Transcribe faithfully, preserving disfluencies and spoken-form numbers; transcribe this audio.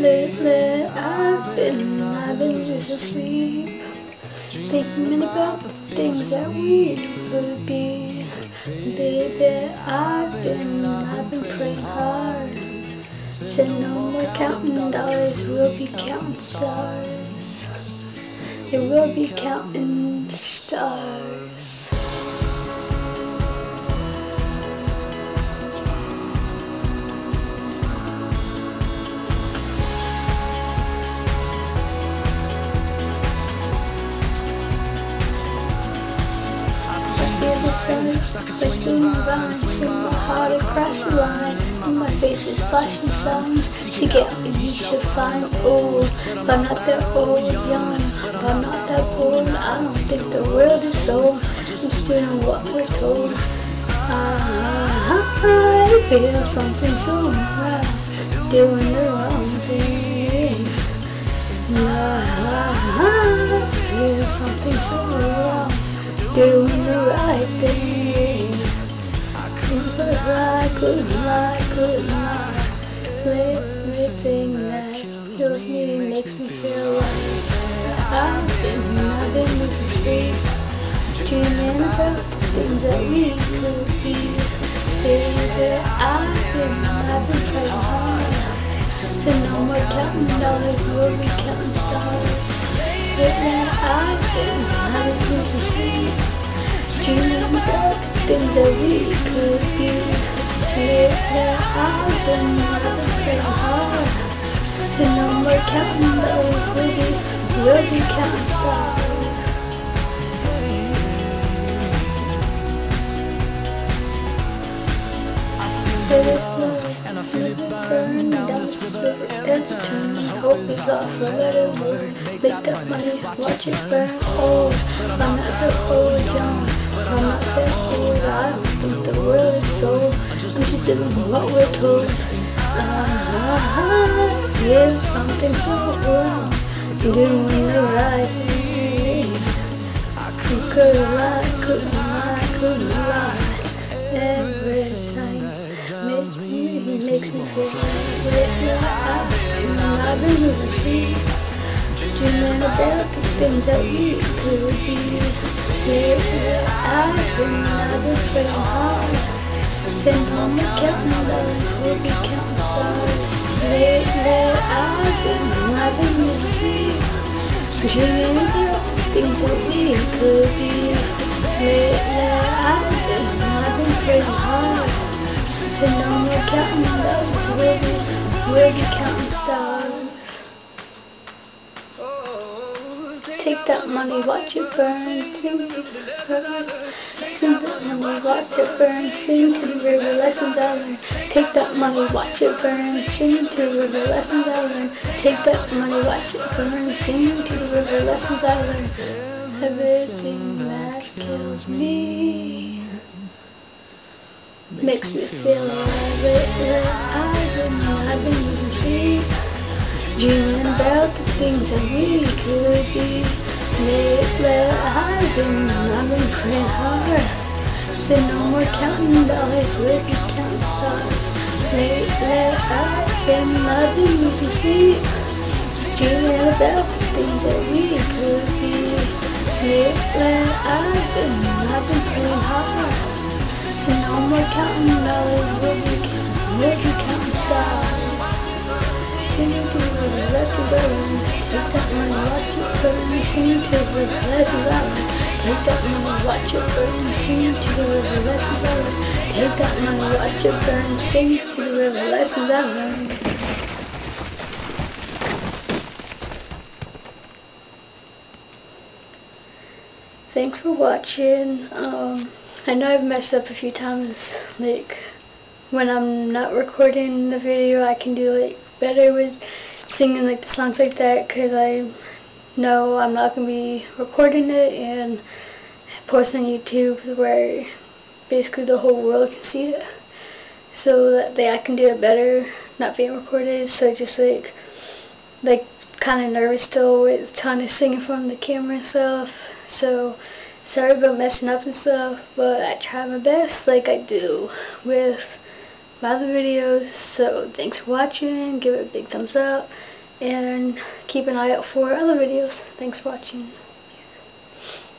Lately I've been, I've been losing sleep, thinking about the things that we could be. Baby, I've been, I've been praying hard. Said no more counting dollars, we'll be counting stars. Yeah, we'll be counting stars. Twisting around to my heart across the line, and my face is flashing signs to get me to find old. If I'm not that old, young, if I'm not that old, I don't think the world is sold. Just doing what we're told. I feel something so right, doing the wrong thing. I feel something so wrong, doing the right thing. Couldn't lie, couldn't lie, couldn't lie. Everything that kills me makes me feel like I've been, I've been losing sleep, dreaming about the things that we could be. Baby, I've been, I've been praying hard. So no more counting dollars, we'll be counting stars. Lately I've been, I've been losing sleep, dreaming about the things that we could be. Lately I've been, I've been praying hard. So no more counting dollars, we'll be, we'll be counting stars. And I feel it burn down this river every turn. Hope is off, let it work. Make that money, watch it burn. Oh, I'm not that old, young, I'm not that old. I don't think the world is sold. I'm just doing what we're told. I feel something so wrong, doing the right thing. Could lie, could lie, could lie. Every time makes me, makes me feel like lately I've been, I've been losing sleep, dreaming about the things that we could be. Lately I've been, I've been praying hard. Say no more counting dollars, we'll be counting stars. Lately I've been, I've been losing sleep, dreaming about the things that we could be. Lately I've been, I've been praying hard. So no more counting dollars, we'll be, we'll be counting stars. Take that money, watch it burn, sing to the river. Take that money, watch it burn, sing to the river, lessons I learned. Take that money, watch it burn, sing to the river, lessons I learned. Take that money, watch it burn, sing to the river, lessons I learned. Everything that kills me makes me feel alive. Lately I've been, I've been losing sleep, dreaming about the things that we could be. Lately I've been, I've been praying hard. Say no more counting dollars, we'll be counting stars. Lately I've been, I've been losing sleep, dreaming about the things that we could be. Lately I've been, I've been praying hard. So no more counting dollars, we'll be, we'll be counting stars. Singing to the river, lessons I learned. Take that money, watch it burn. Singing to the river, lessons I learned. Take that money, watch it burn. Singing to the river, lessons I learned. Take that money, watch it burn. Singing to the river, lessons I learned. Thanks for watching. Um, I know I've messed up a few times, like when I'm not recording the video I can do like better with singing like the songs like that, because I know I'm not going to be recording it and posting on YouTube where basically the whole world can see it, so that they, I can do it better not being recorded. So just like like kind of nervous still with trying to sing in front of the camera and stuff. So sorry about messing up and stuff, but I try my best like I do with my other videos. So thanks for watching. Give it a big thumbs up. And keep an eye out for other videos. Thanks for watching.